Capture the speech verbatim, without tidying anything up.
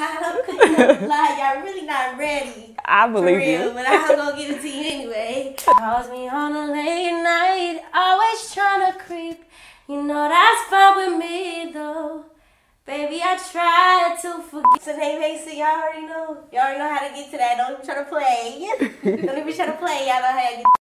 not lie. Y'all really not ready. I believe for real, you. But I'm gonna give it to you anyway. Calls me on a late night, always trying to creep. You know that's fine with me though. Baby, I tried to forget. So hey, Mason, y'all already know. Y'all already know how to get to that. Don't even try to play. Don't even try to play. Y'all know how to get